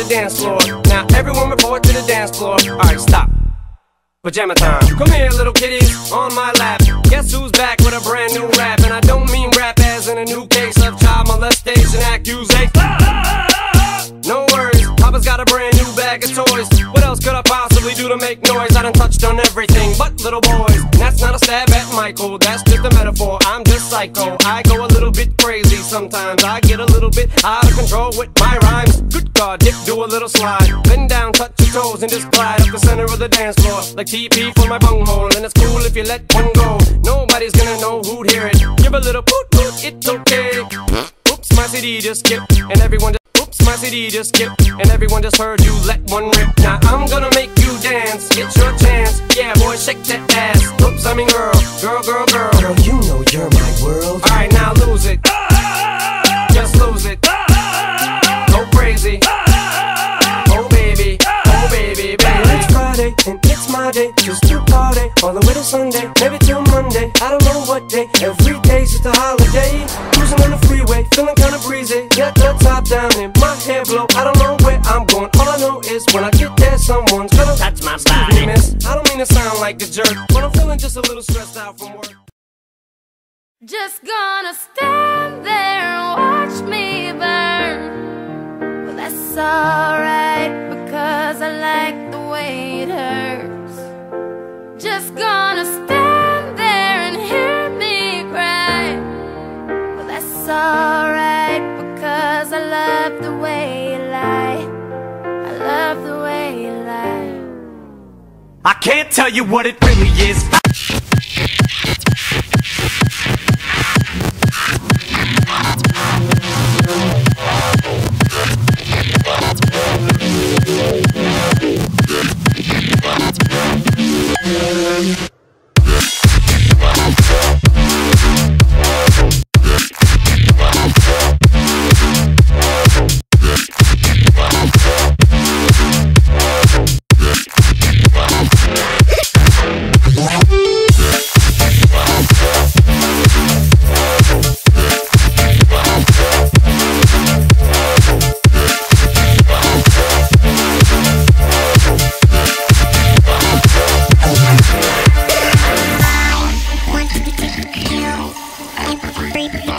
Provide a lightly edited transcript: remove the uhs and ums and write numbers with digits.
dance floor. Now everyone report to the dance floor. Alright, stop. Pajama time. Come here, little kitties, on my lap. Guess who's back with a brand new rap? And I don't mean rap as in a new case of child molestation accusation. No worries, Papa's got a brand new bag of toys. What else could I possibly do to make noise? I done touched on everything but little boys. That's not a stab at Michael, that's just a metaphor. I'm just psycho, I go a little bit crazy sometimes. I get a little bit out of control with my rhymes. Good God, Dick, do a little slide. Bend down, touch your toes, and just glide up the center of the dance floor like TP for my bunghole. And it's cool if you let one go. Nobody's gonna know who'd hear it. Give a little poot poot, it's okay. Oops, my CD just skipped, and everyone just oops, my CD just skipped, and everyone just heard you let one rip. Now I'm gonna make you dance, it's your chance. Yeah, boy, shake that ass. Oops, I mean girl, girl, girl, girl. Girl, you know you're my world. Alright, now lose it. Just lose it. Go crazy. Oh baby, baby. It's Friday and it's my day, just to party all the way to Sunday, maybe till Monday. I don't know what day. Every day's just a holiday. Cruising on the freeway, feeling kinda breezy. Got the top down and my hair blow. I don't know where I'm going. All I know is when I get there, someone's gonna touch my excuse me, body. miss. I don't mean to sound like a jerk, but I'm feeling just a little stressed out from work. Just gonna stand there and watch me burn. Well, that's alright, because I like the way it hurts. Just gonna stand there and hear me cry. Well, that's alright, because I love the way you lie. I love the way you lie. I can't tell you what it really is. Creep.